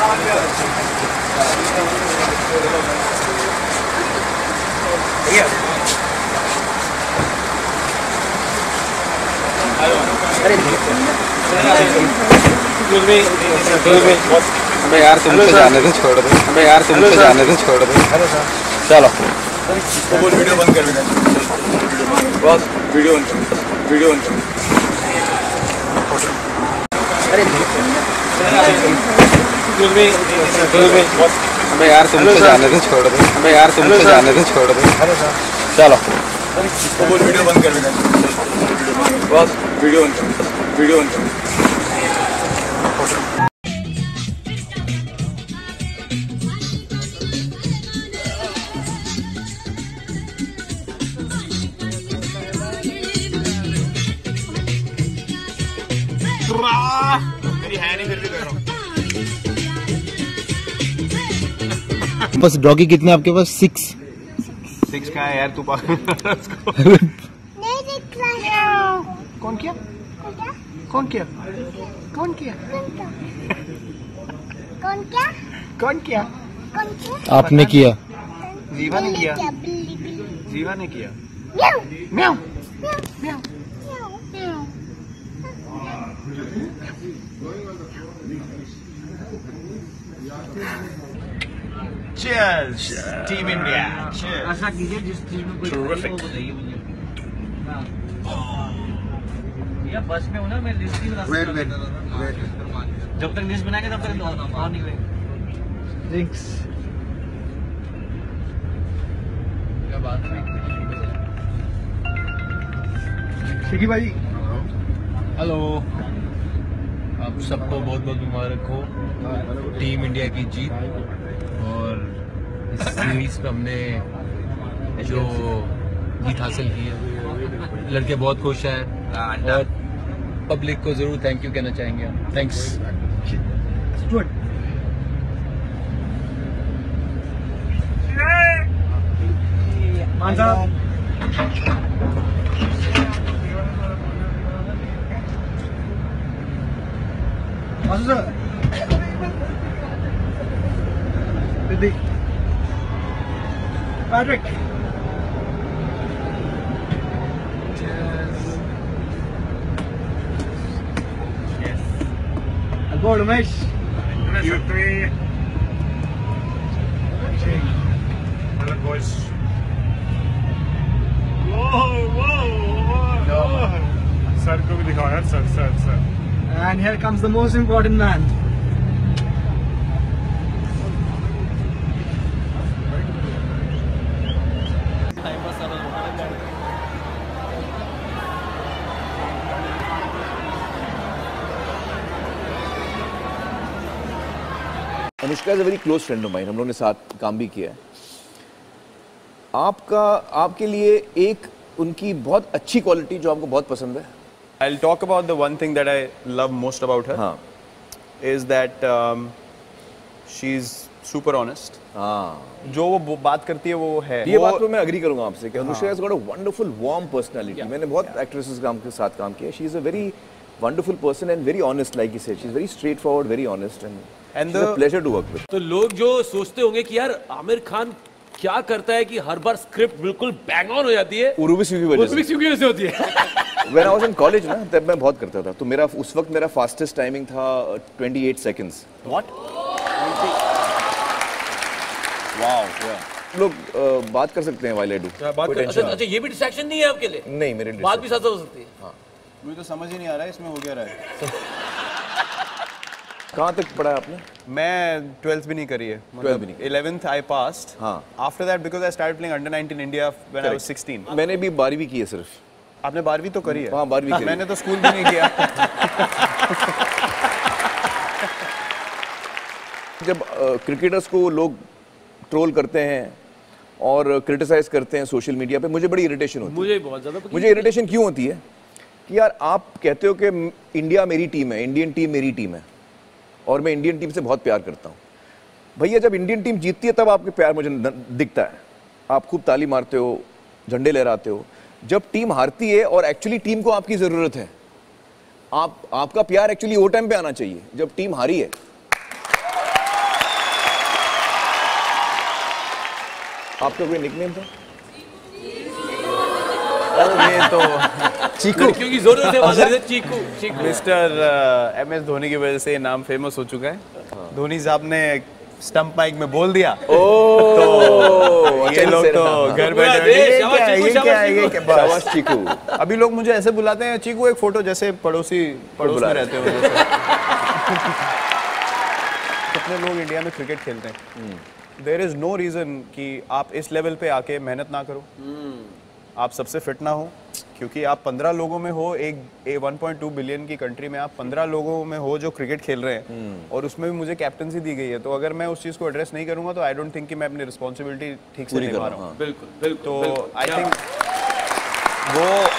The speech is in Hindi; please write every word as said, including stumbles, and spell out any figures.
अबे यार तुमसे जाने दो, छोड़ दो। अबे यार तुमसे जाने दो, छोड़ दो। चलो बोल, वीडियो बंद कर देना। बस वीडियो बंद कर, वीडियो बंद कर। अबे यार तुमसे जाने दो, छोड़ दो। अबे यार तुमसे जाने दो, छोड़ दो। चलो बोल, वीडियो बंद कर देना। बस वीडियो बंद कर, वीडियो बंद कर। मेरी है नहीं, फिर भी कर रहा हूँ। बस डॉगी कितने आपके पास? सिक्स सिक्स का है यार, तू पागल। कौन किया? कौन किया? कौन किया? कौन क्या? कौन किया? आपने किया। जीवा ने किया। जीवा ने किया। म्याऊ म्याऊ। Cheers, Team India. Cheers. Terrific. बस में हूँ ना मैं, लिस्ट नहीं बना Wait, wait, wait. जब तक लिस्ट बनाएंगे तब तक और नहीं हुए। Thanks. क्या बात है? शिकी भाई। हेलो, आप सबको बहुत बहुत मुबारक हो टीम इंडिया की जीत। और इस सीरीज पे हमने जो जीत हासिल की है, लड़के बहुत खुश हैं और पब्लिक को जरूर थैंक यू कहना चाहेंगे हम। Thanks. Patrick. Yes. Go, Ramesh. You three. Hello, boys. Whoa, whoa, whoa. Sir को भी दिखाओ यार, sir, sir, sir. And here comes the most important man. Anushka is a very close friend of mine, हम लोगों ने साथ काम भी किया है। आपका आपके लिए एक उनकी बहुत अच्छी क्वालिटी जो आपको बहुत पसंद है? I'll talk about the one thing that I love most about her. हाँ. Is that um, she's super honest. हाँ. जो वो बात करती है वो है। ये वो... बात तो मैं अग्री करूंगा आपसे कि Anushka has got a wonderful warm personality. Yeah. मैंने बहुत एक्ट्रेसेस काम के साथ काम किया। She is a very wonderful person and very honest, like you said. She's very straightforward, very honest and, and she's the... a pleasure to work with. तो लोग जो सोचते होंगे कि यार आमिर खान क्या करता है कि हर बार स्क्रिप्ट बिल्कुल बैंग ऑन हो जाती है, उर्वी सिंह की वजह से वजह से होती है। When I was in college ना, तब मैं बहुत करता था। तो मेरा उस वक्त मेरा फास्टेस्ट टाइमिंग था अट्ठाईस सेकंड्स। What? वाओ, लोग uh, बात कर सकते हैं while I do। अच्छा अच्छा, ये भी डिस्ट्रैक्शन नहीं है आपके लिए? नहीं, मेरे बात भी साथ हो सकती है। हाँ। मुझे तो समझ ही नहीं आ रहा है इसमें हो क्या रहा है। कहाँ तक पढ़ा आपने? मैं ट्वेल्थ भी नहीं करी है। ट्वेल्थ भी नहीं। Eleventh I passed. हाँ। After that because I started playing under nineteen India when I was sixteen. मैंने भी बारहवीं की है सिर्फ। आपने बारहवीं तो करी है? हाँ, बारहवीं करी। मैंने तो स्कूल भी नहीं किया। जब क्रिकेटर्स को लोग ट्रोल करते हैं और क्रिटिसाइज करते हैं सोशल मीडिया पे, मुझे बड़ी इरिटेशन होती है। मुझे बहुत ज्यादा। मुझे इरिटेशन क्यों होती है कि यार आप कहते हो कि इंडिया मेरी टीम है, इंडियन टीम मेरी टीम है और मैं इंडियन टीम से बहुत प्यार करता हूँ। भैया जब इंडियन टीम जीतती है तब आपके प्यार मुझे दिखता है, आप खूब ताली मारते हो, झंडे लहराते हो। जब टीम हारती है और एक्चुअली टीम को आपकी ज़रूरत है, आप आपका प्यार एक्चुअली वो टाइम पे आना चाहिए जब टीम हारी है। आपका कोई निकनेम था? ये तो चीकू क्योंकि जरूरत है मदर से Cheeku Cheeku mister M S Dhoni की वजह से ये नाम फेमस हो चुका है। धोनी साहब ने स्टंप माइक में बोल दिया तो ये लोग तो घर पूरा बैठे देश, ये शाबाश क्या है, चीकू, ये क्या शाबाश है, ये चीकू। क्या- बस। शाबाश चीकू। अभी लोग मुझे ऐसे बुलाते हैं चीकू एक फोटो, जैसे पड़ोसी पड़ोस बुला में रहे रहते हो जैसे। कितने लोग इंडिया में क्रिकेट खेलते हैं, देयर इज नो रीजन कि आप इस लेवल पे आके मेहनत ना करो, आप सबसे फिट ना हो, क्योंकि आप पंद्रह लोगों में हो, एक वन पॉइंट टू बिलियन की कंट्री में आप पंद्रह लोगों में हो जो क्रिकेट खेल रहे हैं, और उसमें भी मुझे कैप्टनसी दी गई है। तो अगर मैं उस चीज़ को एड्रेस नहीं करूंगा तो आई डोंट थिंक कि मैं अपनी रिस्पॉन्सिबिलिटी ठीक से निभा रहा हूँ। बिल्कुल बिल्कुल तो बिल्कुल। आई क्या थिंक वो